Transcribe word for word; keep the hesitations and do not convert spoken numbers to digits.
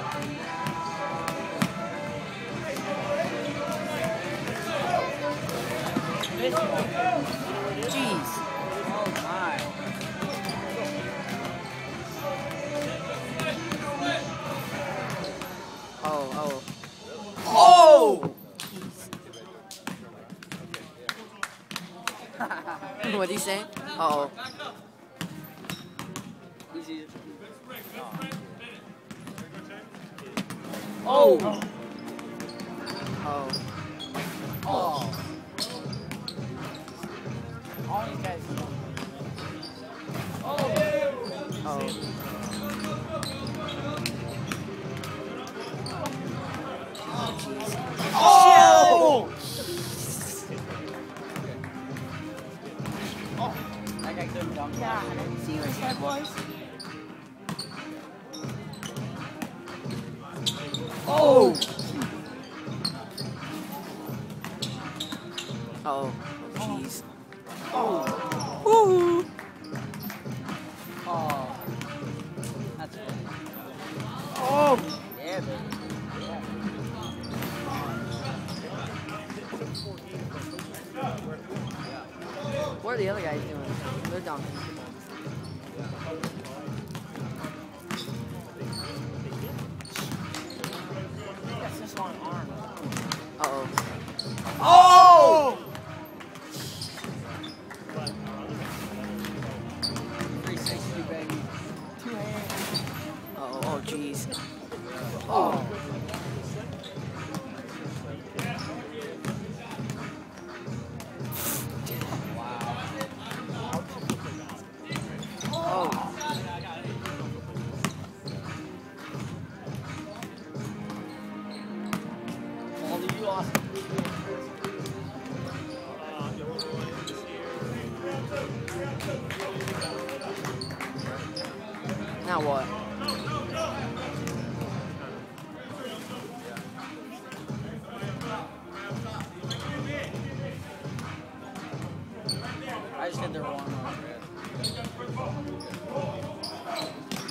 Jeez. Oh my. Oh, oh. Oh! What'd he say? Uh-oh. Easy. Oh! Oh. Oh. Oh. All these guys. Oh. Oh. Oh! Oh. That guy couldn't dunk. Yeah, I didn't see where his head was. Oh. Oh. Jeez. Oh. Woo! Oh. That's good. Oh! Yeah, baby. Yeah. What are the other guys doing? They're dunking. That's just one arm. Uh-oh. Oh! three sixty, baby. Two hands. Uh-oh. Oh, jeez. Oh. Oh. All of you awesome. Now what? I just did the wrong one.